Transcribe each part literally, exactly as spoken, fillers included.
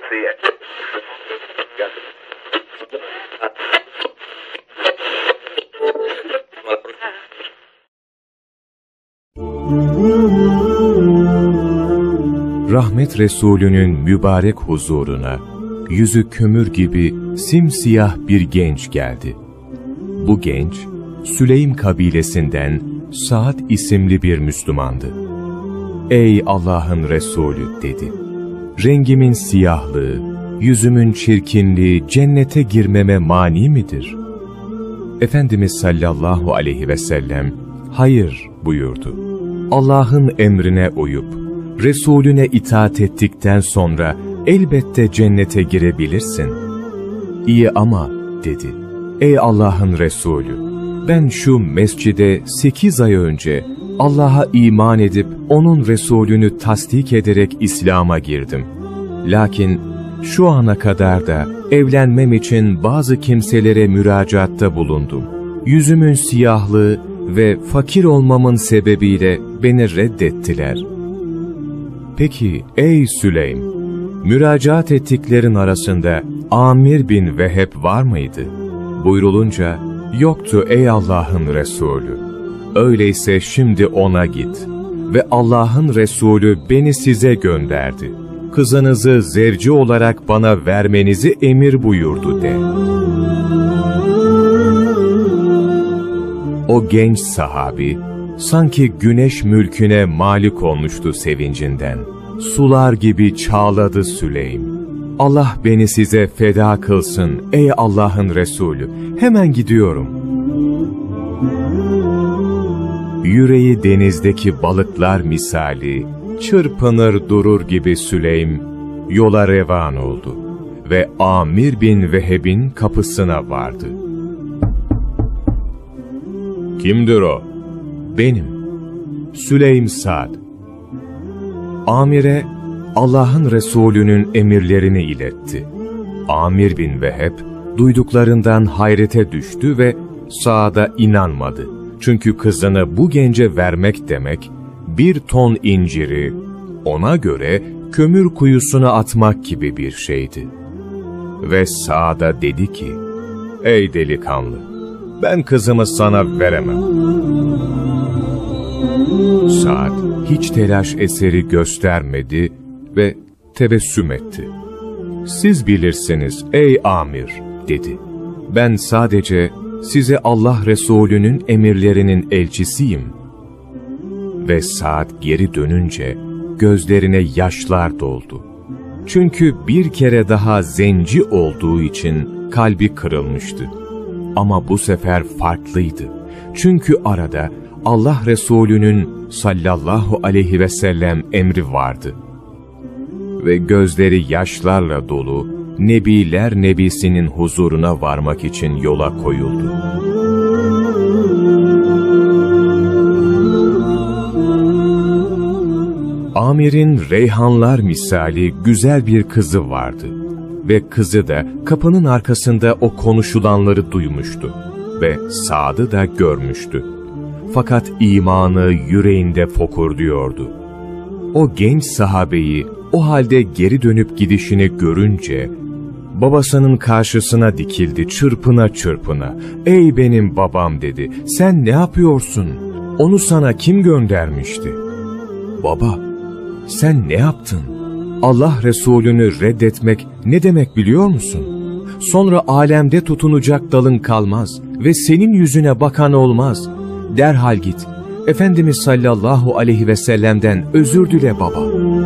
Rahmet Resulü'nün mübarek huzuruna, yüzü kömür gibi simsiyah bir genç geldi. Bu genç, Süleym kabilesinden Sa'd isimli bir Müslümandı. "Ey Allah'ın Resulü," dedi. "Rengimin siyahlığı, yüzümün çirkinliği cennete girmeme mani midir?" Efendimiz sallallahu aleyhi ve sellem, "Hayır," buyurdu. "Allah'ın emrine uyup, Resulüne itaat ettikten sonra elbette cennete girebilirsin." "İyi ama," dedi. "Ey Allah'ın Resulü, ben şu mescide sekiz ay önce Allah'a iman edip onun Resulünü tasdik ederek İslam'a girdim. Lakin şu ana kadar da evlenmem için bazı kimselere müracaatta bulundum. Yüzümün siyahlığı ve fakir olmamın sebebiyle beni reddettiler." "Peki ey Süleym, müracaat ettiklerin arasında Amir bin Veheb var mıydı?" Buyrulunca, "Yoktu ey Allah'ın Resulü." "Öyleyse şimdi ona git ve Allah'ın Resulü beni size gönderdi. Kızınızı zevci olarak bana vermenizi emir buyurdu," de. O genç sahabi, sanki güneş mülküne malik olmuştu sevincinden. Sular gibi çağladı Süleym. "Allah beni size feda kılsın ey Allah'ın Resulü, hemen gidiyorum." Yüreği denizdeki balıklar misali, çırpınır durur gibi Süleym, yola revan oldu ve Amir bin Veheb'in kapısına vardı. "Kimdir o?" "Benim, Süleym Sa'd." Amir'e Allah'ın Resulü'nün emirlerini iletti. Amir bin Veheb duyduklarından hayrete düştü ve Sa'd'a inanmadı. Çünkü kızını bu gence vermek demek, bir ton inciri ona göre kömür kuyusuna atmak gibi bir şeydi. Ve Sa'd'a dedi ki, "Ey delikanlı, ben kızımı sana veremem." Sa'd hiç telaş eseri göstermedi ve tebessüm etti. "Siz bilirsiniz ey Amir," dedi. "Ben sadece size Allah Resulü'nün emirlerinin elçisiyim." Ve Sa'd geri dönünce gözlerine yaşlar doldu. Çünkü bir kere daha zenci olduğu için kalbi kırılmıştı. Ama bu sefer farklıydı. Çünkü arada Allah Resulü'nün sallallahu aleyhi ve sellem emri vardı. Ve gözleri yaşlarla dolu, Nebiler Nebisi'nin huzuruna varmak için yola koyuldu. Amir'in reyhanlar misali güzel bir kızı vardı. Ve kızı da kapının arkasında o konuşulanları duymuştu. Ve Sa'd'ı da görmüştü. Fakat imanı yüreğinde fokurduyordu. O genç sahabeyi o halde geri dönüp gidişini görünce, babasının karşısına dikildi çırpına çırpına. "Ey benim babam," dedi, "sen ne yapıyorsun? Onu sana kim göndermişti?" "Baba, sen ne yaptın? Allah Resulü'nü reddetmek ne demek biliyor musun? Sonra alemde tutunacak dalın kalmaz ve senin yüzüne bakan olmaz. Derhal git, Efendimiz sallallahu aleyhi ve sellem'den özür dile baba."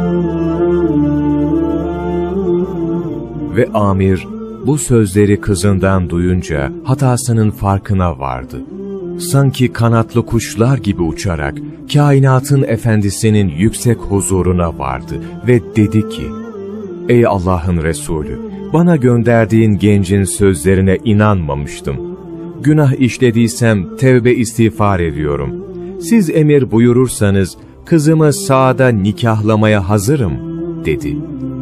Ve Amir bu sözleri kızından duyunca hatasının farkına vardı. Sanki kanatlı kuşlar gibi uçarak kainatın efendisinin yüksek huzuruna vardı ve dedi ki, "Ey Allah'ın Resulü, bana gönderdiğin gencin sözlerine inanmamıştım. Günah işlediysem tevbe istiğfar ediyorum. Siz emir buyurursanız kızımı Sa'd'a nikahlamaya hazırım," dedi.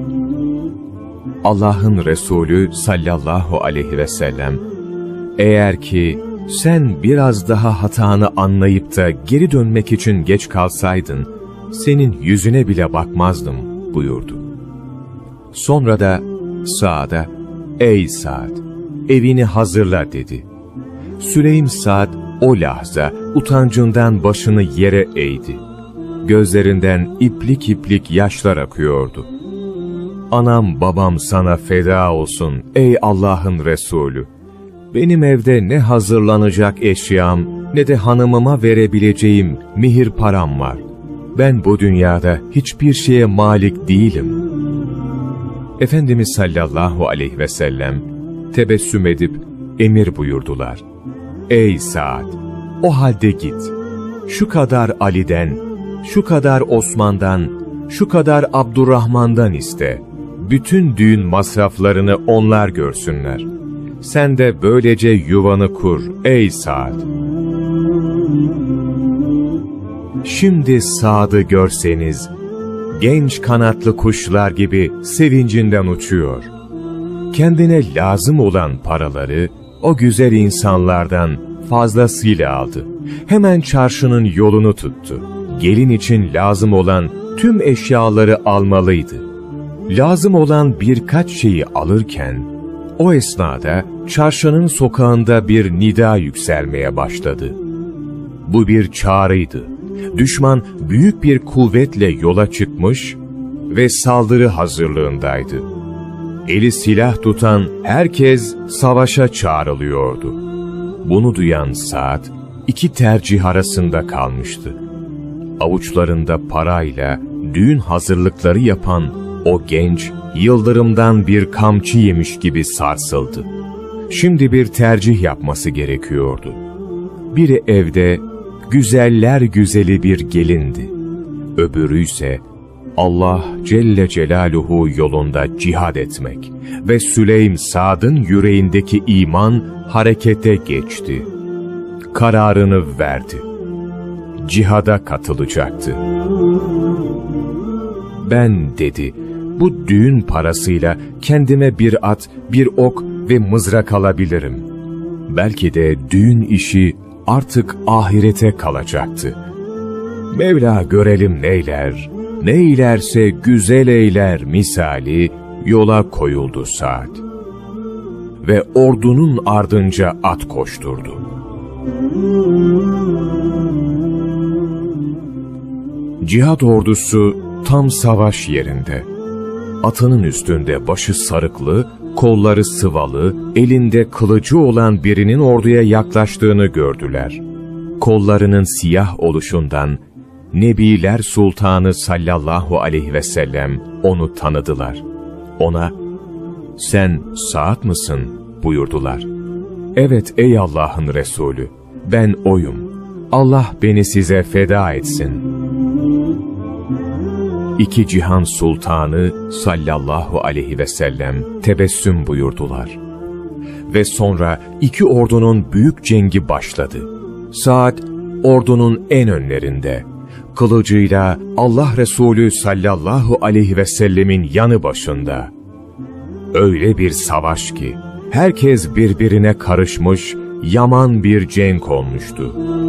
Allah'ın Resulü sallallahu aleyhi ve sellem, "Eğer ki sen biraz daha hatanı anlayıp da geri dönmek için geç kalsaydın, senin yüzüne bile bakmazdım," buyurdu. Sonra da Sa'd'a, ''Ey Sa'd, evini hazırla.'' dedi. Süleym Sa'd o lahza utancından başını yere eğdi. Gözlerinden iplik iplik yaşlar akıyordu. ''Anam babam sana feda olsun ey Allah'ın Resulü. Benim evde ne hazırlanacak eşyam ne de hanımıma verebileceğim mihir param var. Ben bu dünyada hiçbir şeye malik değilim.'' Efendimiz sallallahu aleyhi ve sellem tebessüm edip emir buyurdular. ''Ey Sa'd, o halde git. Şu kadar Ali'den, şu kadar Osman'dan, şu kadar Abdurrahman'dan iste. Bütün düğün masraflarını onlar görsünler. Sen de böylece yuvanı kur ey Sa'd.'' Şimdi Sa'd'ı görseniz, genç kanatlı kuşlar gibi sevincinden uçuyor. Kendine lazım olan paraları o güzel insanlardan fazlasıyla aldı. Hemen çarşının yolunu tuttu. Gelin için lazım olan tüm eşyaları almalıydı. Lazım olan birkaç şeyi alırken, o esnada çarşının sokağında bir nida yükselmeye başladı. Bu bir çağrıydı. Düşman büyük bir kuvvetle yola çıkmış ve saldırı hazırlığındaydı. Eli silah tutan herkes savaşa çağrılıyordu. Bunu duyan Sa'd iki tercih arasında kalmıştı. Avuçlarında parayla düğün hazırlıkları yapan o genç, yıldırımdan bir kamçı yemiş gibi sarsıldı. Şimdi bir tercih yapması gerekiyordu. Biri evde güzeller güzeli bir gelindi. Öbürü ise Allah Celle Celaluhu yolunda cihad etmek ve Süleym Sa'd'ın yüreğindeki iman harekete geçti. Kararını verdi. Cihada katılacaktı. Ben dedi, bu düğün parasıyla kendime bir at, bir ok ve mızrak alabilirim. Belki de düğün işi artık ahirete kalacaktı. Mevla görelim neyler, neylerse güzel eyler misali yola koyuldu Sa'd. Ve ordunun ardınca at koşturdu. Cihad ordusu tam savaş yerinde. Atının üstünde başı sarıklı, kolları sıvalı, elinde kılıcı olan birinin orduya yaklaştığını gördüler. Kollarının siyah oluşundan Nebiler Sultanı sallallahu aleyhi ve sellem onu tanıdılar. Ona, "Sen Sa'd mısın?" buyurdular. "Evet ey Allah'ın Resulü, ben oyum. Allah beni size feda etsin." İki cihan sultanı sallallahu aleyhi ve sellem tebessüm buyurdular. Ve sonra iki ordunun büyük cengi başladı. Sa'd ordunun en önlerinde, kılıcıyla Allah Resulü sallallahu aleyhi ve sellemin yanı başında. Öyle bir savaş ki herkes birbirine karışmış, yaman bir cenk olmuştu.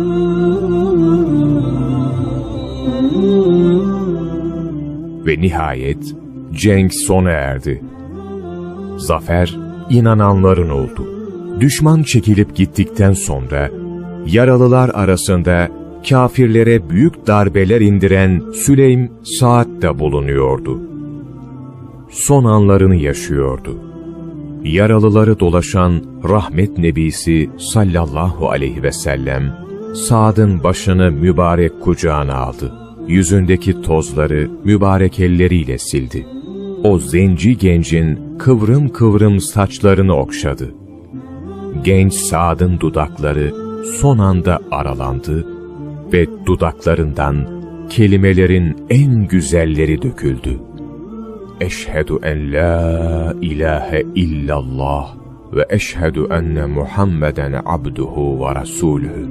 Ve nihayet cenk sona erdi. Zafer inananların oldu. Düşman çekilip gittikten sonra yaralılar arasında kâfirlere büyük darbeler indiren Süleym Sa'd da bulunuyordu. Son anlarını yaşıyordu. Yaralıları dolaşan rahmet nebisi sallallahu aleyhi ve sellem Sa'd'ın başını mübarek kucağına aldı. Yüzündeki tozları mübarek elleriyle sildi. O zenci gencin kıvrım kıvrım saçlarını okşadı. Genç Sa'd'ın dudakları son anda aralandı ve dudaklarından kelimelerin en güzelleri döküldü. Eşhedü en la ilahe illallah ve eşhedü enne Muhammeden abduhu ve rasulühü.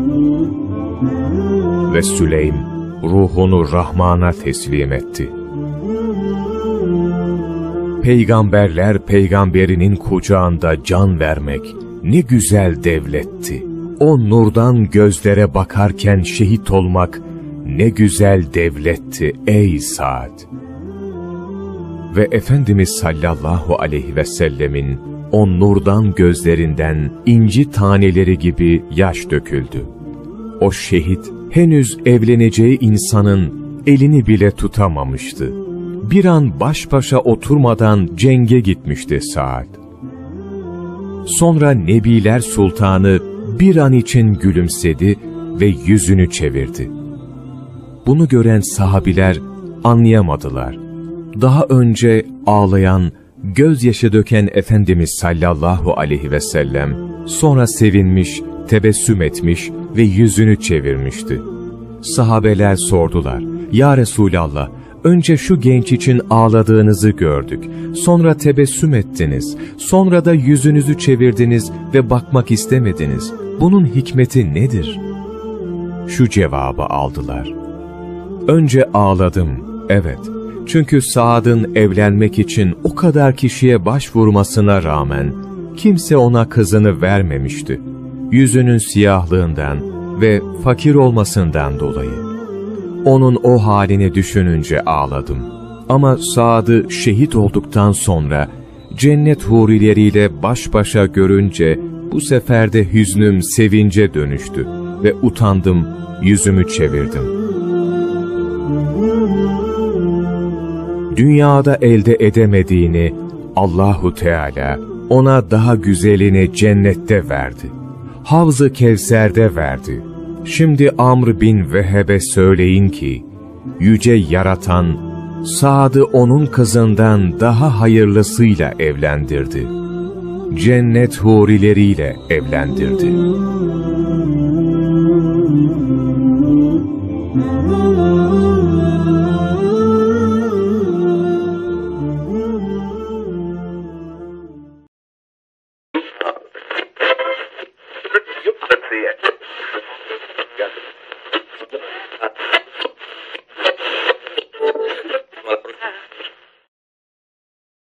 Ve Süleym ruhunu Rahman'a teslim etti. Peygamberler peygamberinin kucağında can vermek ne güzel devletti. O nurdan gözlere bakarken şehit olmak ne güzel devletti ey Sa'd. ve Efendimiz sallallahu aleyhi ve sellemin o nurdan gözlerinden inci taneleri gibi yaş döküldü. O şehit henüz evleneceği insanın elini bile tutamamıştı. Bir an baş başa oturmadan cenge gitmişti Saad. Sonra Nebiler Sultanı bir an için gülümsedi ve yüzünü çevirdi. Bunu gören sahabiler anlayamadılar. Daha önce ağlayan, gözyaşı döken Efendimiz sallallahu aleyhi ve sellem, sonra sevinmiş, tebessüm etmiş ve yüzünü çevirmişti. Sahabeler sordular, "Ya Resulallah, önce şu genç için ağladığınızı gördük, sonra tebessüm ettiniz, sonra da yüzünüzü çevirdiniz ve bakmak istemediniz. Bunun hikmeti nedir?" Şu cevabı aldılar: "Önce ağladım, evet. Çünkü Saad'ın evlenmek için o kadar kişiye başvurmasına rağmen kimse ona kızını vermemişti. Yüzünün siyahlığından ve fakir olmasından dolayı. Onun o halini düşününce ağladım. Ama Saad'ı şehit olduktan sonra cennet hurileriyle baş başa görünce bu sefer de hüznüm sevince dönüştü ve utandım, yüzümü çevirdim." Dünyada elde edemediğini Allahu Teala ona daha güzelini cennette verdi. Havz-ı Kevser'de verdi. Şimdi Amr bin Veheb'e söyleyin ki, yüce yaratan Saad'ı onun kızından daha hayırlısıyla evlendirdi. Cennet hurileriyle evlendirdi. Let's see it.